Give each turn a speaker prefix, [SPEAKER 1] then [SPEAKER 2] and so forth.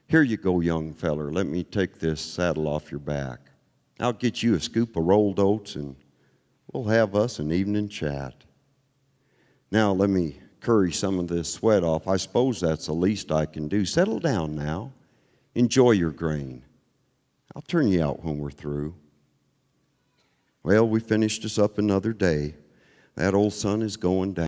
[SPEAKER 1] Here you go, young feller. Let me take this saddle off your back. I'll get you a scoop of rolled oats, and we'll have us an evening chat. Now let me curry some of this sweat off. I suppose that's the least I can do. Settle down now. Enjoy your grain. I'll turn you out when we're through. Well, we finished us up another day. That old sun is going down.